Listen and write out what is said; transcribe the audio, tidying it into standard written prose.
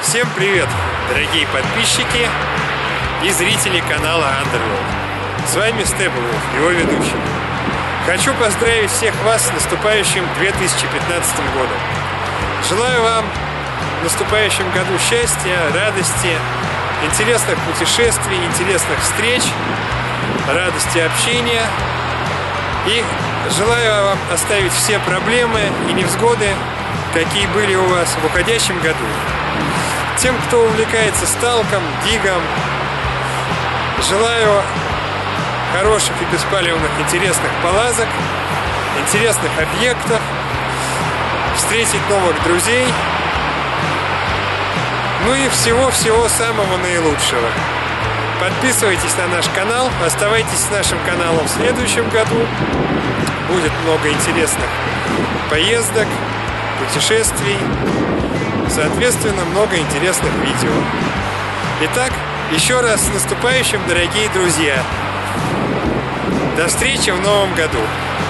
Всем привет, дорогие подписчики и зрители канала Underworld. С вами Стеблвулф, его ведущий. Хочу поздравить всех вас с наступающим 2015 годом. Желаю вам в наступающем году счастья, радости, интересных путешествий, интересных встреч, радости общения. И желаю вам оставить все проблемы и невзгоды, какие были у вас в уходящем году. Тем, кто увлекается сталком, дигом, желаю хороших и беспалевных интересных полазок, интересных объектов, встретить новых друзей, ну и всего-всего самого наилучшего. Подписывайтесь на наш канал, оставайтесь с нашим каналом в следующем году. Будет много интересных поездок, путешествий, соответственно, много интересных видео. Итак, еще раз с наступающим, дорогие друзья! До встречи в новом году!